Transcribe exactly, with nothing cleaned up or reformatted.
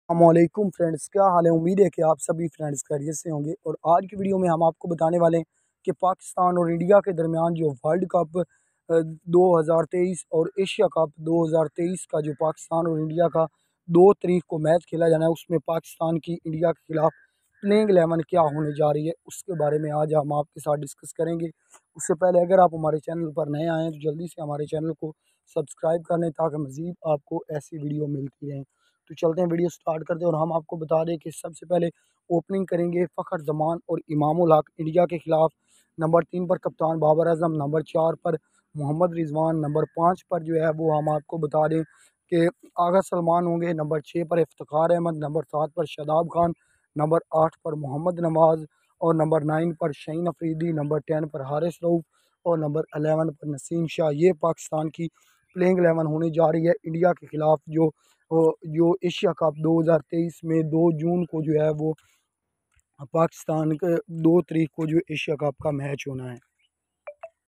अस्सलामुअलैकुम फ्रेंड्स, क्या हाल है। उम्मीद है कि आप सभी फ्रेंड्स खैरियत से होंगे। और आज की वीडियो में हम आपको बताने वाले हैं कि पाकिस्तान और इंडिया के दरमियान जो वर्ल्ड कप दो हज़ार तेईस और एशिया कप दो हज़ार तेईस का जो पाकिस्तान और इंडिया का दो तारीख को मैच खेला जाना है, उसमें पाकिस्तान की इंडिया के खिलाफ प्लेइंग एलेवन क्या होने जा रही है, उसके बारे में आज हम आपके साथ डिस्कस करेंगे। उससे पहले अगर आप हमारे चैनल पर नए आए हैं तो जल्दी से हमारे चैनल को सब्सक्राइब कर लें ताकि मज़ीद आपको ऐसी वीडियो मिलती रहें। तो चलते हैं, वीडियो स्टार्ट करते हैं। और हम आपको बता दें कि सबसे पहले ओपनिंग करेंगे फ़खर जमान और इमामुल हक इंडिया के खिलाफ। नंबर तीन पर कप्तान बाबर आजम, नंबर चार पर मोहम्मद रिजवान, नंबर पाँच पर जो है वो हम आपको बता दें कि आगा सलमान होंगे, नंबर छः पर इफ्तिखार अहमद, नंबर सात पर शादाब खान, नंबर आठ पर मोहम्मद नवाज़ और नंबर नाइन पर शहीन अफरीदी, नंबर टेन पर हारिस रऊफ़ और नंबर अलेवन पर नसीम शाह। ये पाकिस्तान की प्लेइंग एलेवन होने जा रही है इंडिया के खिलाफ, जो जो एशिया कप दो हज़ार तेईस में दो जून को जो है वो पाकिस्तान के दो तारीख को जो एशिया कप का मैच होना है।